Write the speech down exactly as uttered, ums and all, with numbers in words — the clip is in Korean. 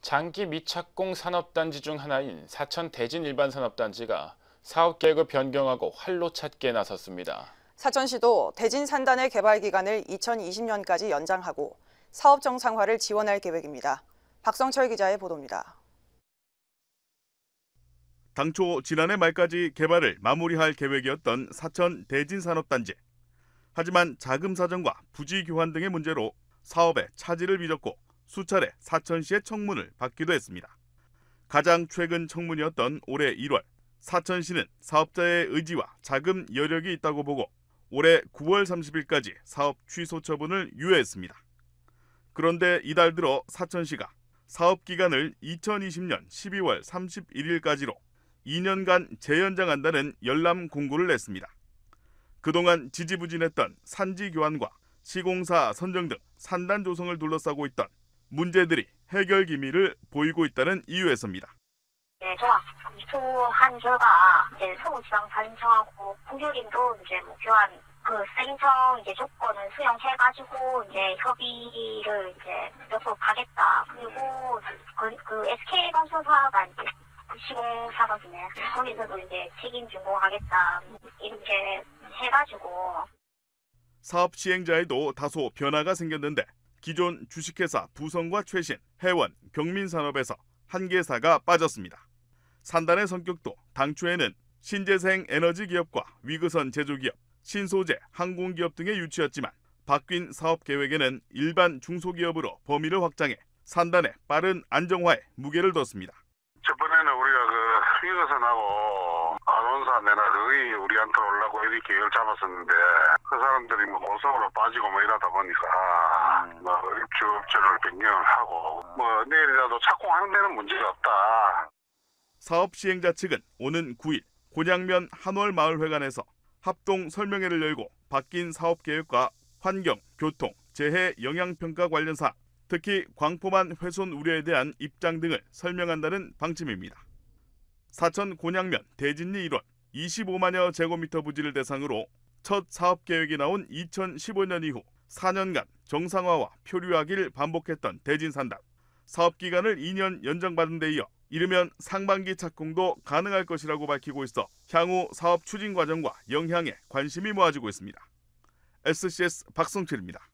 장기 미착공 산업단지 중 하나인 사천 대진 일반산업단지가 사업계획을 변경하고 활로 찾기에 나섰습니다. 사천시도 대진 산단의 개발 기간을 이천이십 년까지 연장하고 사업 정상화를 지원할 계획입니다. 박성철 기자의 보도입니다. 당초 지난해 말까지 개발을 마무리할 계획이었던 사천 대진 산업단지. 하지만 자금 사정과 부지 교환 등의 문제로 사업에 차질을 빚었고 수차례 사천시의 청문을 받기도 했습니다. 가장 최근 청문이었던 올해 일월, 사천시는 사업자의 의지와 자금 여력이 있다고 보고 올해 구월 삼십일까지 사업 취소 처분을 유예했습니다. 그런데 이달 들어 사천시가 사업 기간을 이천이십 년 십이월 삼십일일까지로 이 년간 재연장한다는 열람 공고를 냈습니다. 그동안 지지부진했던 산지 교환과 시공사 선정 등 산단 조성을 둘러싸고 있던 문제들이 해결 기미를 보이고 있다는 이유에서입니다. 네, 종합 검토한 결과 이제 서울지방자치청하고 국유림도 이제 뭐 교환 그 세인청 이제 조건을 수용해가지고 이제 협의를 이제 몇번 가겠다. 그리고 그, 그 에스케이건설사가 이제 시공사거든요. 거기서도 이제 책임 준공하겠다. 이렇게 해가지고 사업 시행자에도 다소 변화가 생겼는데 기존 주식회사 부성과 최신, 해원, 경민산업에서 한 개사가 빠졌습니다. 산단의 성격도 당초에는 신재생 에너지 기업과 위그선 제조기업, 신소재, 항공기업 등의 유치였지만 바뀐 사업 계획에는 일반 중소기업으로 범위를 확장해 산단의 빠른 안정화에 무게를 뒀습니다. 저번에는 우리가 그 위그선하고 아론사 내나 거의 우리한테 올라고 이렇게 계획을 잡았었는데 그 사람들이 뭐 고성으로 빠지고 뭐 이러다 보니까 뭐 입주업체를 변경을 하고 뭐 내일이라도 착공하는 데는 문제가 없다. 사업 시행자 측은 오는 구일 곤양면 한월마을회관에서 합동 설명회를 열고 바뀐 사업 계획과 환경, 교통, 재해 영향평가 관련 사항, 특히 광포만 훼손 우려에 대한 입장 등을 설명한다는 방침입니다. 사천 곤양면 대진리 일원 이십오만여 제곱미터 부지를 대상으로 첫 사업 계획이 나온 이천십오 년 이후 사 년간 정상화와 표류하기를 반복했던 대진 산단. 사업 기간을 이 년 연장받은 데 이어 이르면 상반기 착공도 가능할 것이라고 밝히고 있어 향후 사업 추진 과정과 영향에 관심이 모아지고 있습니다. 에스씨에스 박성철입니다.